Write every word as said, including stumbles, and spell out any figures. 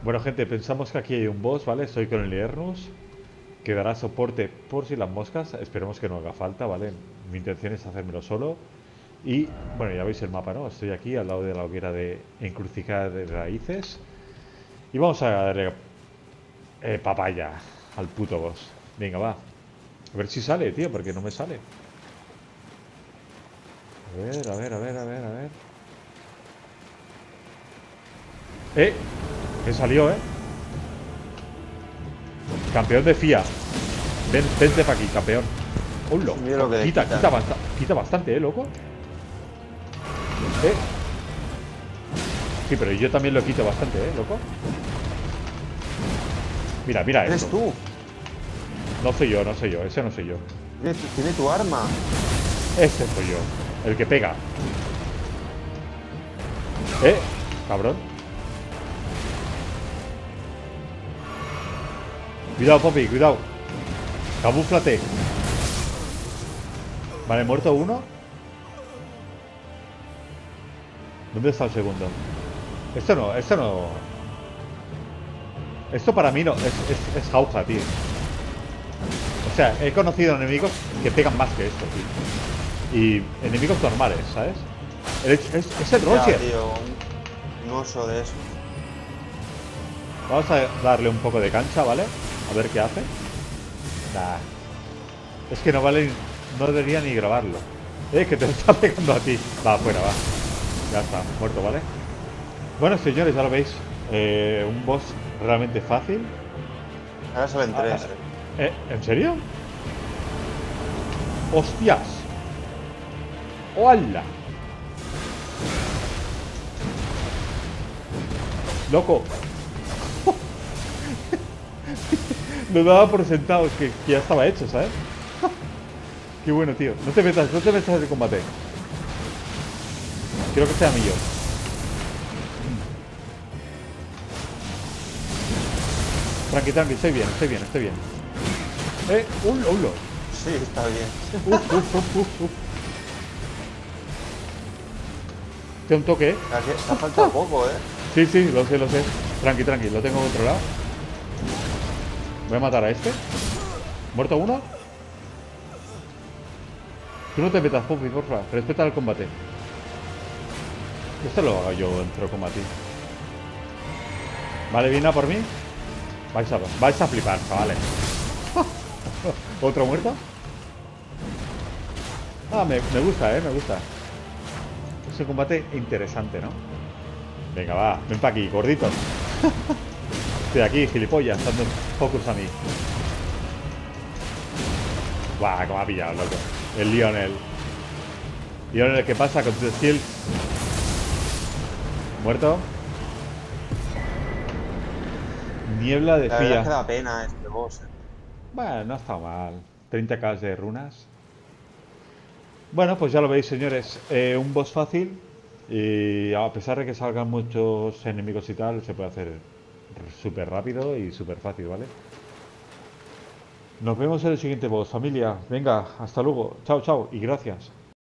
Bueno, gente, pensamos que aquí hay un boss, ¿vale? Estoy con el Liernus, que dará soporte por si las moscas. Esperemos que no haga falta, ¿vale? Mi intención es hacérmelo solo. Y, bueno, ya veis el mapa, ¿no? Estoy aquí al lado de la hoguera de encrucijada de raíces. Y vamos a darle eh, papaya al puto boss. Venga, va. A ver si sale, tío, porque no me sale. A ver, a ver, a ver, a ver, a ver. ¡Eh! Me salió, ¿eh? Campeón de F I A. Ven, vente para aquí, campeón. ¡Hola! Mira lo que le Quita, quita. quita, basta- quita bastante, ¿eh, loco? ¿Eh? Sí, pero yo también lo quito bastante, ¿eh, loco? Mira, mira Eres esto. tú. No soy yo, no soy yo. Ese no soy yo. Tiene tu, tiene tu arma. Este soy yo. El que pega. ¿Eh? Cabrón. Cuidado, Poppy, cuidado. Camúflate. Vale, muerto uno. ¿Dónde está el segundo? Esto no, esto no. Esto para mí no. Es, es, es jauja, tío. O sea, he conocido enemigos que pegan más que esto, tío. Y enemigos normales, ¿sabes? El- es, es el Ya, Roger. tío. Un, un oso de eso. Vamos a darle un poco de cancha, ¿vale? A ver qué hace. Nah. Es que no vale. No debería ni grabarlo. Eh, que te está pegando a ti. Va, afuera, va. Ya está, muerto, ¿vale? Bueno, señores, ya lo veis. Eh, un boss realmente fácil. Ahora salen Ah, tres, ah, eh. eh, ¿En serio? ¡Hostias! ¡Hola! ¡Loco! Lo daba por sentado que, que ya estaba hecho, ¿sabes? Qué bueno, tío. No te metas, no te metas en el combate. Quiero que sea mío. Tranqui, tranqui, estoy bien, estoy bien, estoy bien. Eh, un ulo. Sí, está bien. Uf, uf, uf, uf, uf. Te un toque, ¿eh? Te ha te ha faltado poco, eh. Sí, sí, lo sé, lo sé. Tranqui, tranqui, lo tengo controlado. Voy a matar a este. ¿Muerto uno? Tú no te metas, Puffy, porfa. Respeta el combate. Esto lo hago yo dentro de combate. Vale, viene a por mí. Vais a, vais a flipar, chavales. ¿Otro muerto? Ah, me, me gusta, eh, me gusta. Es un combate interesante, ¿no? Venga, va, ven para aquí, gordito. Estoy aquí, gilipollas, dando focus a mí. Guau, cómo ha pillado, loco. El Lionel. Lionel, ¿qué pasa con tu skill? Muerto. Niebla de La verdad es que Fía. da pena este boss, eh. Bueno, no está mal. treinta k de runas. Bueno, pues ya lo veis, señores. Eh, un boss fácil. Y a pesar de que salgan muchos enemigos y tal, se puede hacer súper rápido y súper fácil, ¿vale? Nos vemos en el siguiente boss, familia. Venga, hasta luego. Chao, chao y gracias.